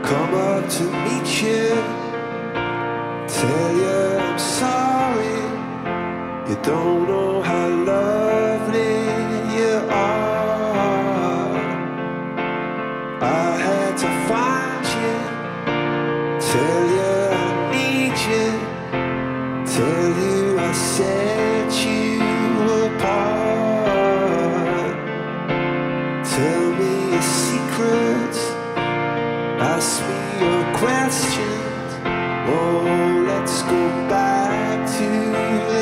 come up to meet you, tell you I'm sorry. You don't know how lovely you are. I had to find you, tell you I need you, tell you I set you apart. Tell me your secrets, ask me your questions. Oh, let's go back to the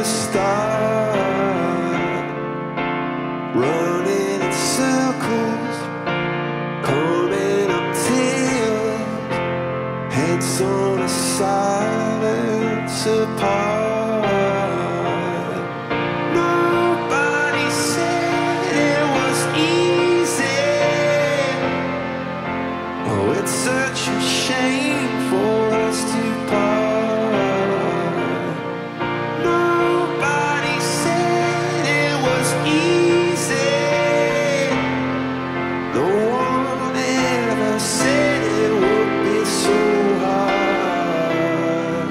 start. Running in circles, coming up tears, heads on a silence apart. Nobody said it was easy. Oh, it's such a shame for us to part. Nobody said it was easy. No one ever said it would be so hard.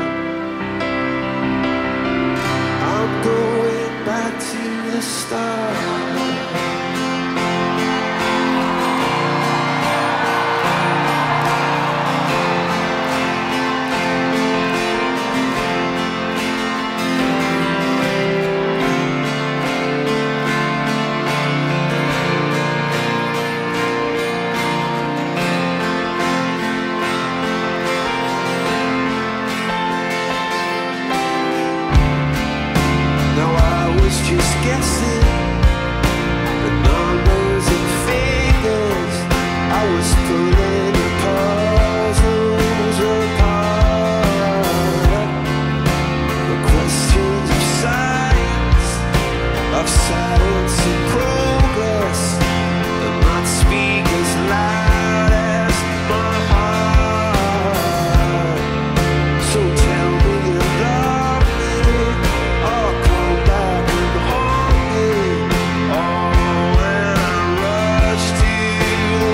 I'm going back to the start. Just guessing the numbers and figures. I was pulling the puzzles apart. The questions of science and progress, and not speak as loud as my heart. So tell me you love me, or come back and hold me. Oh, when I rush to the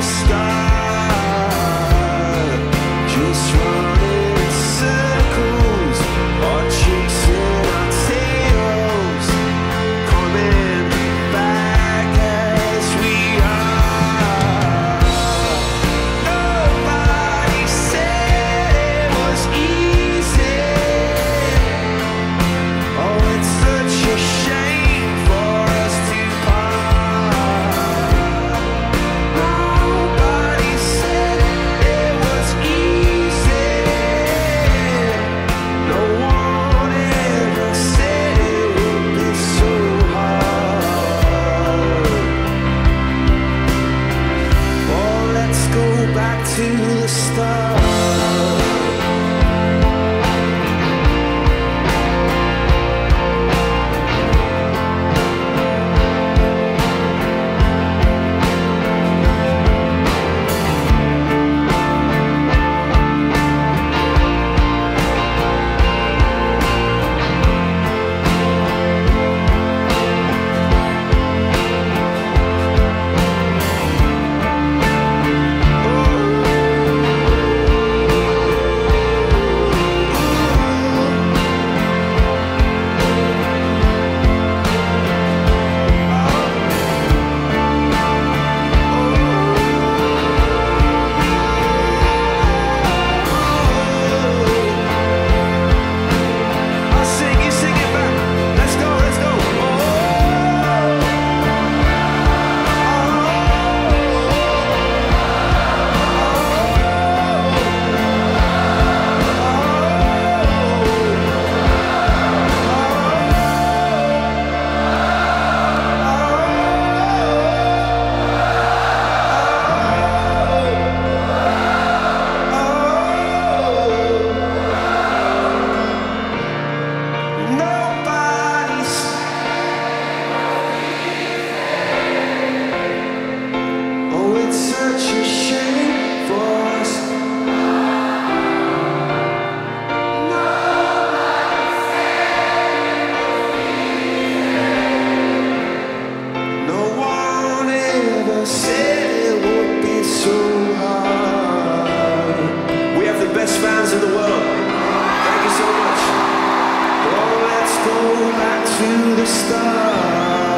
start, just running in circles, or chasing our tails, coming back as we are. Nobody said it was easy. Oh, it's such a shame for us to part. Nobody said it was easy. No one ever said it would be so hard. Oh, let's go back to the start. I'll sing, you sing it back. Let's go, let's go. Nobody's. Oh, it's such a shame for us. No one ever said it would be so hard. best fans in the world. Thank you so much. Oh, let's go back to the start.